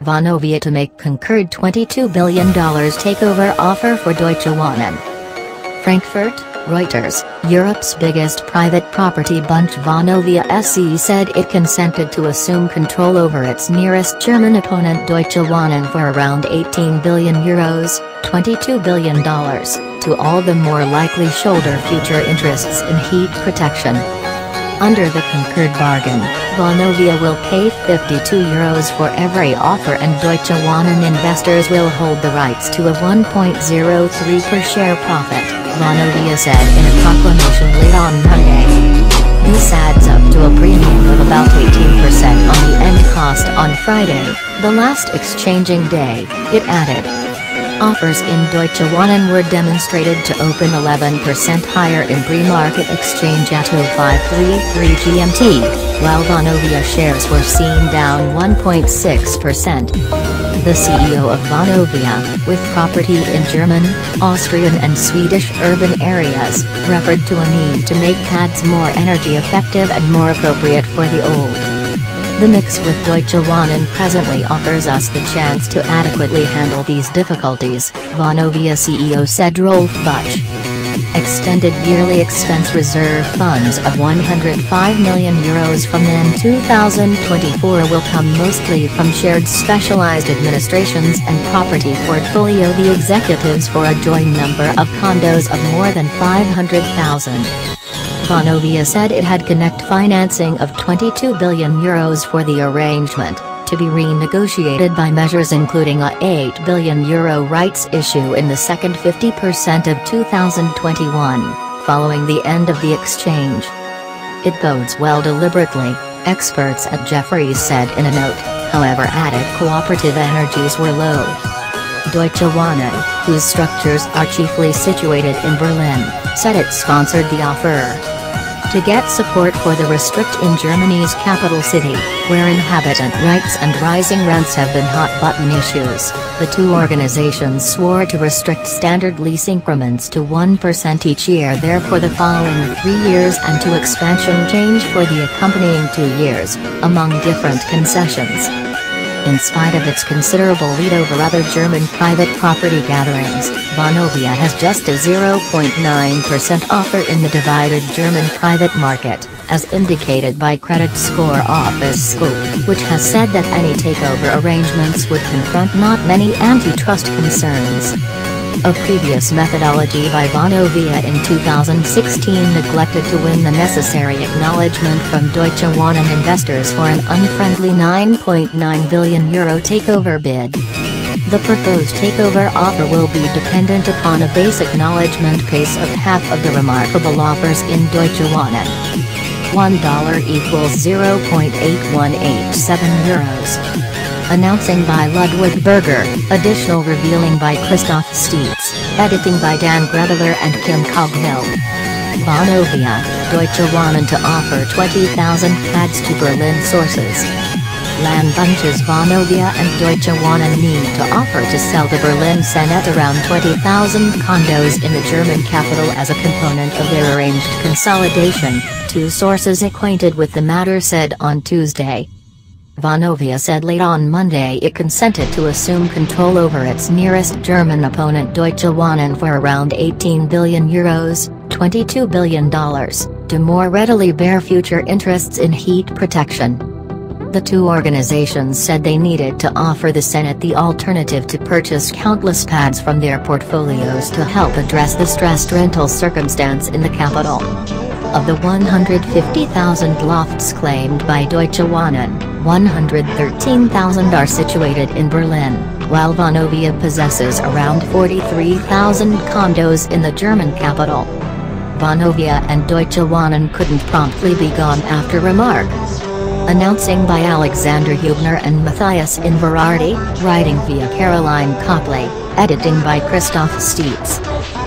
Vonovia to make concurred $22 billion takeover offer for Deutsche Wohnen. Frankfurt, Reuters, Europe's biggest private property bunch Vonovia SE said it consented to assume control over its nearest German opponent Deutsche Wohnen for around €18 billion, $22 billion, to all the more likely shoulder future interests in heat protection. Under the concurred bargain, Vonovia will pay €52 for every offer and Deutsche Wohnen investors will hold the rights to a 1.03 per share profit, Vonovia said in a proclamation late on Monday. This adds up to a premium of about 18% on the end cost on Friday, the last exchanging day, it added. Offers in Deutsche Wohnen were demonstrated to open 11% higher in pre-market exchange at 0533 GMT, while Vonovia shares were seen down 1.6%. The CEO of Vonovia, with property in German, Austrian and Swedish urban areas, referred to a need to make pads more energy effective and more appropriate for the old. The mix with Deutsche Wohnen presently offers us the chance to adequately handle these difficulties, Vonovia CEO said Rolf Butch. Extended yearly expense reserve funds of €105 million from then 2024 will come mostly from shared specialized administrations and property portfolio the executives for a joint number of condos of more than 500,000. Vonovia said it had connect financing of €22 billion for the arrangement, to be renegotiated by measures including a €8 billion rights issue in the second 50% of 2021, following the end of the exchange. It bodes well deliberately, experts at Jefferies said in a note, however added cooperative energies were low. Deutsche Wohnen, whose structures are chiefly situated in Berlin, said it sponsored the offer to get support for the restrict in Germany's capital city, where inhabitant rights and rising rents have been hot-button issues. The two organizations swore to restrict standard lease increments to 1% each year there for the following 3 years and to expansion change for the accompanying 2 years, among different concessions. In spite of its considerable lead over other German private property gatherings, Vonovia has just a 0.9% offer in the divided German private market, as indicated by credit score office Scoop, which has said that any takeover arrangements would confront not many antitrust concerns. A previous methodology by Vonovia in 2016 neglected to win the necessary acknowledgement from Deutsche Wohnen investors for an unfriendly €9.9 billion takeover bid. The proposed takeover offer will be dependent upon a base acknowledgement pace of half of the remarkable offers in Deutsche Wohnen. $1 equals €0.8187. Announcing by Ludwig Berger, additional revealing by Christoph Steitz, editing by Dan Grebeler and Kim Coghill. Vonovia, Deutsche Wohnen to offer 20,000 pads to Berlin sources. Land bunches Vonovia and Deutsche Wohnen need to offer to sell the Berlin Senate around 20,000 condos in the German capital as a component of their arranged consolidation, two sources acquainted with the matter said on Tuesday. Vonovia said late on Monday it consented to assume control over its nearest German opponent Deutsche Wohnen for around €18 billion, $22 billion, to more readily bear future interests in heat protection. The two organizations said they needed to offer the Senate the alternative to purchase countless pads from their portfolios to help address the stressed rental circumstance in the capital. Of the 150,000 lofts claimed by Deutsche Wohnen, 113,000 are situated in Berlin, while Vonovia possesses around 43,000 condos in the German capital. Vonovia and Deutsche Wohnen couldn't promptly be gone after remark. Announcing by Alexander Hubner and Matthias Inverardi, writing via Caroline Copley, editing by Christoph Steitz.